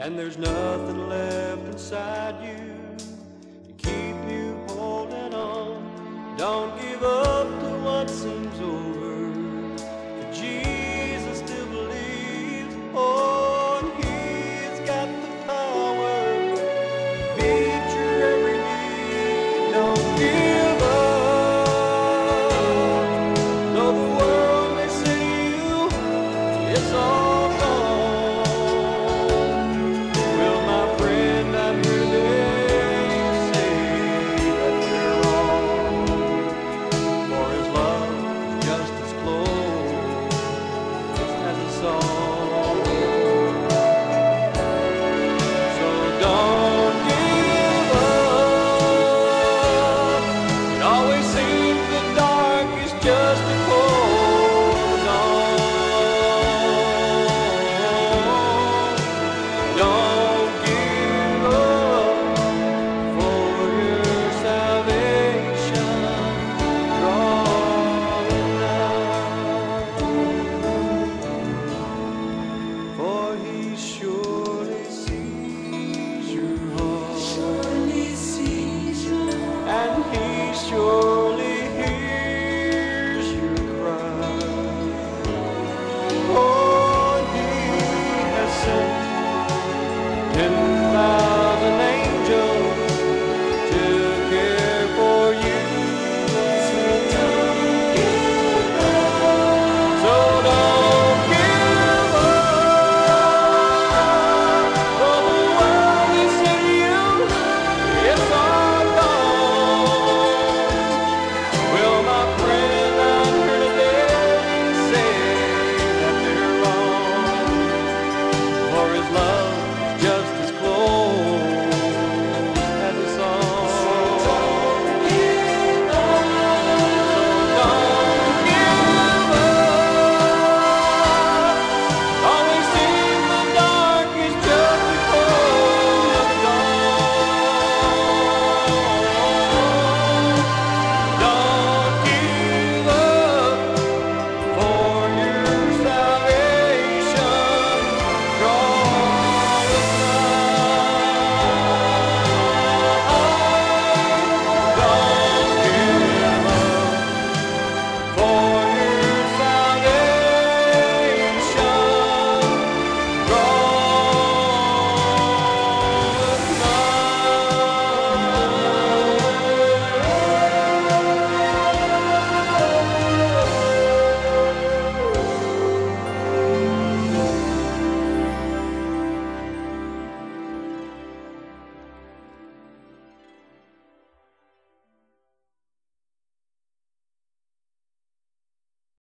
and there's nothing left inside you to keep you holding on. Don't give up to what seems over, for Jesus still believes. Oh, and He's got the power to meet your every need. Don't give up. Though the world may say to you it's all gone, well, my friend, I'm here today to say that we're wrong. For His love is just as close as a song.